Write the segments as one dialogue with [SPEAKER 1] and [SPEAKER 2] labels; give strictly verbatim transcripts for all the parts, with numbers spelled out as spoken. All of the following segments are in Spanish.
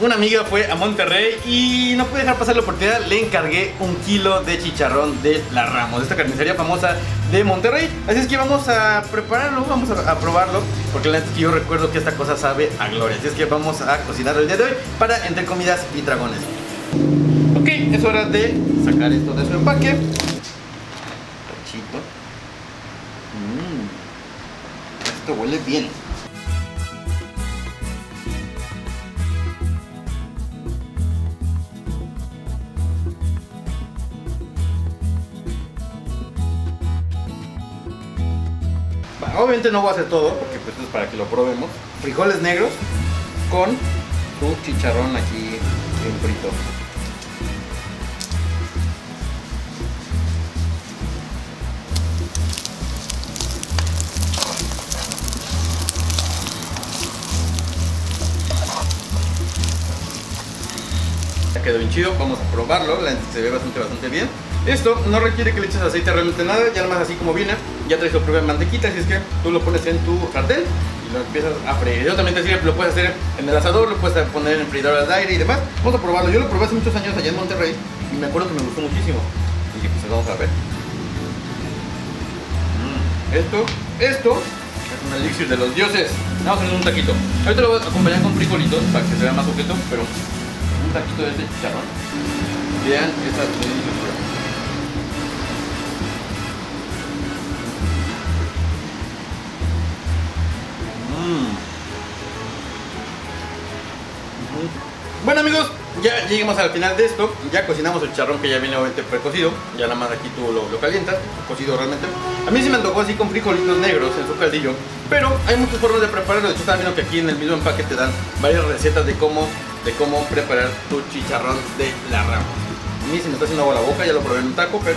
[SPEAKER 1] una amiga fue a Monterrey y no pude dejar pasar la oportunidad. Le encargué un kilo de chicharrón de La Ramos, esta carnicería famosa de Monterrey. Así es que vamos a prepararlo, vamos a, a probarlo, porque la neta es que yo recuerdo que esta cosa sabe a gloria. Así es que vamos a cocinarlo el día de hoy para Entre Comidas y Dragones. Ok, es hora de sacar esto de su empaque. Cachito. Mmm, esto huele bien. Obviamente no voy a hacer todo, porque pues esto es para que lo probemos. Frijoles negros con su chicharrón aquí bien frito. Ya quedó bien chido, vamos a probarlo, la se ve bastante bastante bien. Esto no requiere que le eches aceite realmente nada, ya nada más así como viene, ya traes su propia mantequita, así es que tú lo pones en tu sartén y lo empiezas a freír. Yo también te decía que lo puedes hacer en el asador, lo puedes poner en freidora de aire y demás. Vamos a probarlo, yo lo probé hace muchos años allá en Monterrey y me acuerdo que me gustó muchísimo. Y pues vamos a ver. Mm, esto, esto es un elixir de los dioses. Vamos a hacer un taquito. Ahorita lo voy a acompañar con frijolitos para que se vea más objeto, pero un taquito de este chicharrón. Vean esta deliciosa. Bueno amigos, ya llegamos al final de esto. Ya cocinamos el chicharrón que ya viene obviamente precocido. Ya nada más aquí tú lo, lo calientas, cocido realmente. A mí sí me antojó así con frijolitos negros en su caldillo, pero hay muchas formas de prepararlo. De hecho están viendo que aquí en el mismo empaque te dan varias recetas de cómo, de cómo preparar tu chicharrón de La Ramos. A mí se me está haciendo agua la boca, ya lo probé en un taco, pero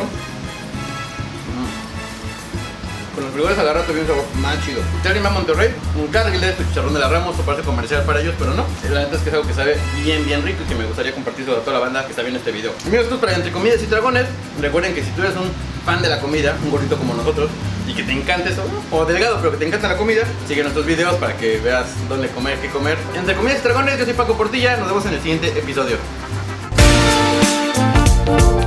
[SPEAKER 1] con los frijoles agarra todavía un sabor más chido. Si alguien va a Monterrey, encárguele tu chicharrón de La Ramos, o parece comercial para ellos, pero no. La neta es que es algo que sabe bien, bien rico y que me gustaría compartir a toda la banda que está viendo este video. Amigos, esto es para Entre Comidas y Dragones. Recuerden que si tú eres un fan de la comida, un gordito como nosotros, y que te encante eso, o delgado, pero que te encanta la comida, sigue nuestros videos para que veas dónde comer, qué comer. Entre Comidas y Dragones, yo soy Paco Portilla, nos vemos en el siguiente episodio.